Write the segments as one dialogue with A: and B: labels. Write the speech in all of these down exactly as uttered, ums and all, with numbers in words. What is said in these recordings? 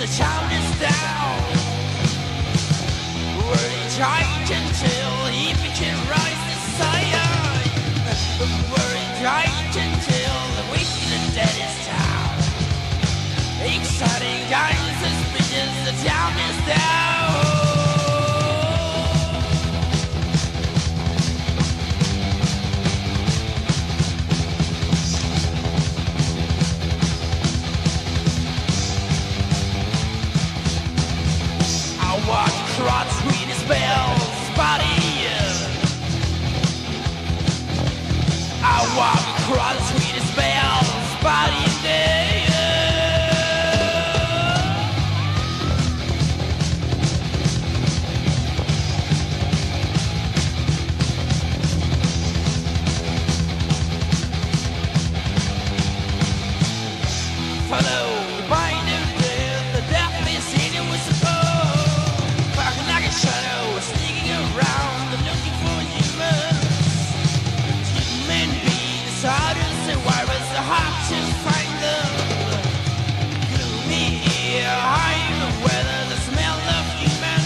A: the child is down. Worry giant until he can rise to side. Worry giant until the wicked and dead is down. Exciting times, suspicious, the town is down. Walk across sweet as bells, body. I walk across sweet as bells, body day. Follow the binder death, the deathless hidden with support. Shadow sneaking around and looking for humans. Human beings, artists and wires are hard to find them. Gloomy here, high in the weather, the smell of human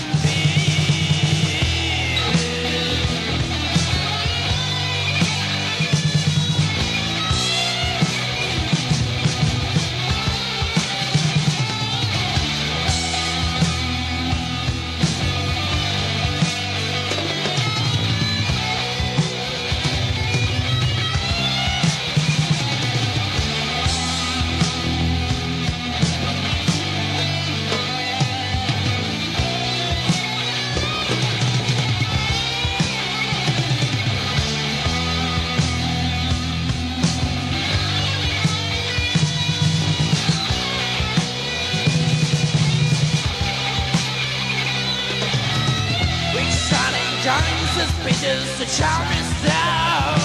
A: Giant suspicious, the child is down.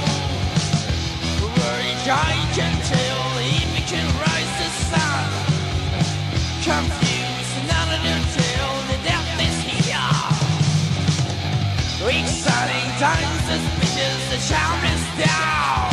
A: Worry giant until he can rise the sun. Confused, none until the death is here. Exciting times, suspicious, the child is down.